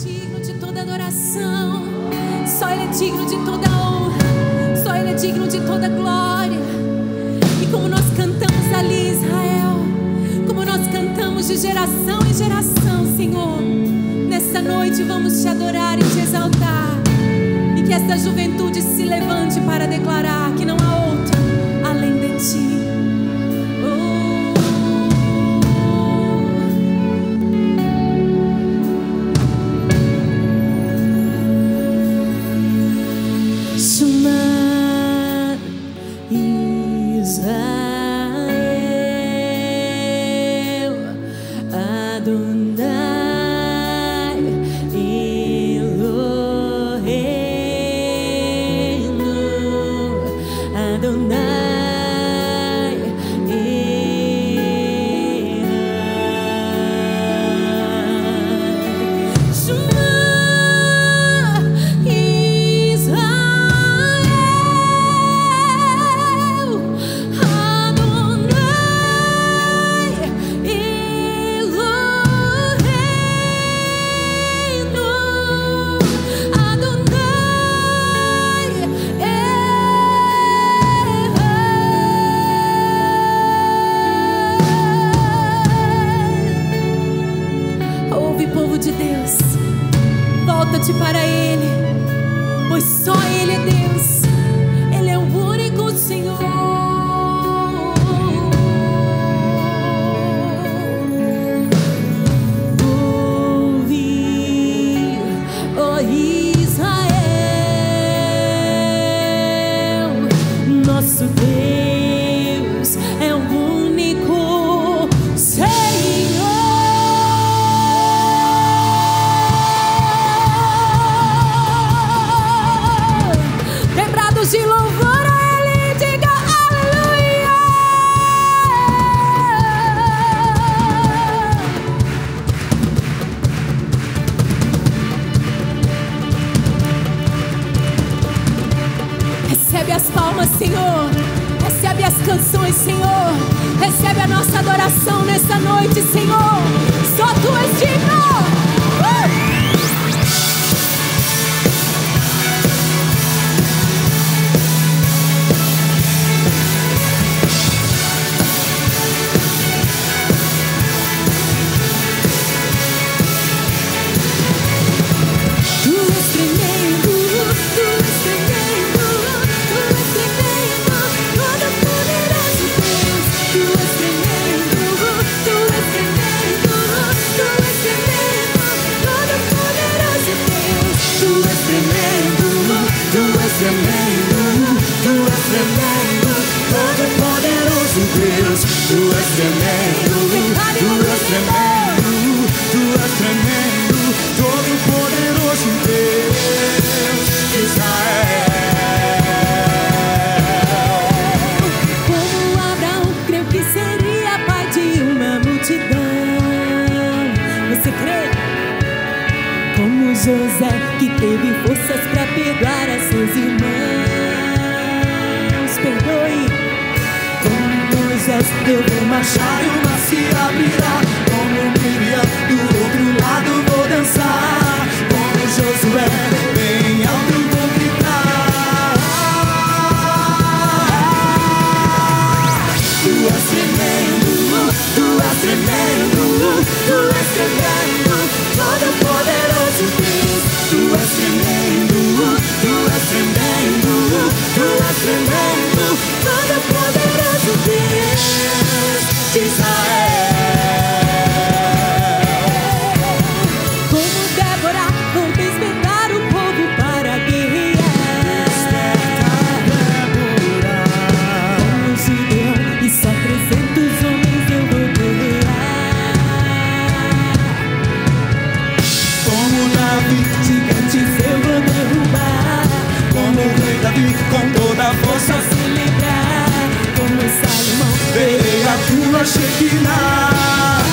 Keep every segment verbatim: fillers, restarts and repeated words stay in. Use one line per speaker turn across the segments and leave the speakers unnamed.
digno de toda adoração, só Ele é digno de toda honra, só Ele é digno de toda glória. E como nós cantamos ali, Israel, como nós cantamos de geração em geração, Senhor, nessa noite vamos te adorar e te exaltar, e que esta juventude se levante para declarar que não há outro além de ti. Volta-te para Ele, pois só Ele é Deus, Ele é o único Senhor. Ouve, ó Israel, nosso Deus é o único Senhor. De louvor a Ele, diga aleluia. Recebe as palmas, Senhor. Recebe as canções, Senhor. Recebe a nossa adoração nessa noite, Senhor. Só Tu és digno. Uh! Tu és tremendo, Tu és tremendo, Tu és tremendo, todo poderoso Deus, Israel. Como Abraão creu que seria pai de uma multidão, você crê? Como José que teve forças para perdoar a seus irmãos, perdoe. Eu vou marchar e o mar se abrirá. Como Miriam, do outro lado vou dançar. Como Josué, bem alto vou gritar. Tu és tremendo, Tu és tremendo, Tu és tremendo, todo poderoso Deus. Tu és tremendo, Tu és tremendo, Tu és tremendo, todo poderoso Deus de Israel. Como Débora, vou despertar o povo para guerrear. Como Gideão, e só trezentos homens eu vou guerrear. Como Davi, gigantes eu vou derrubar. Como o rei Davi, com toda a força se livrar. Como Salomão, verei a tua Shekinah.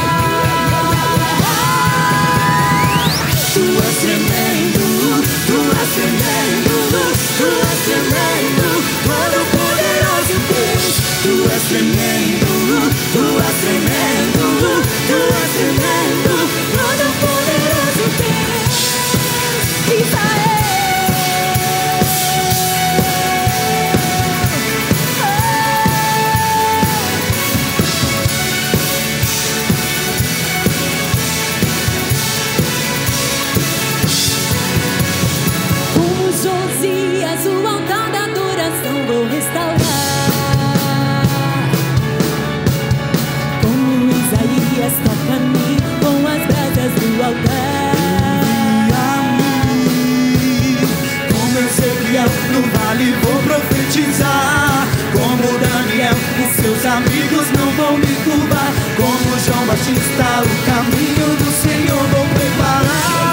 Tu és tremendo, Tu és tremendo, Tu és tremendo, todo poderoso Deus. Tu és tremendo, Tu és tremendo, Tu és tremendo, todo poderoso Deus.
amigos não vão me curvar. Como João Batista, o caminho do Senhor vou preparar.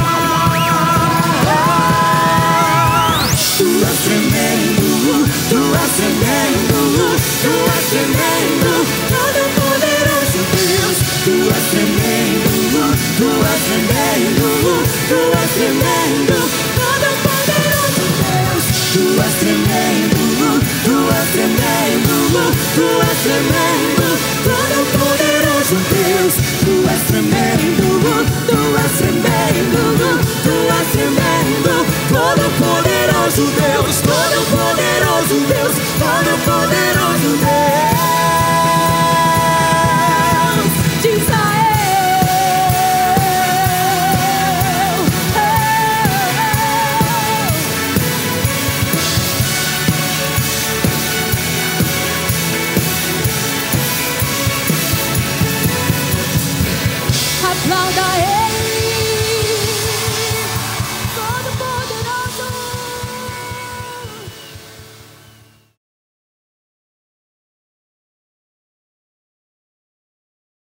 Tu és tremendo, tu és tremendo, tu és tremendo, todo poderoso Deus. Tu és tremendo, tu és tremendo, tu és tremendo, todo poderoso Deus. Tu és tremendo, tu és tremendo, tu és tremendo, todo poderoso Deus. Tu és tremendo, tu és tremendo, tu és tremendo, todo poderoso Deus, todo poderoso Deus, todo poderoso Deus de Israel. Aplauda ele.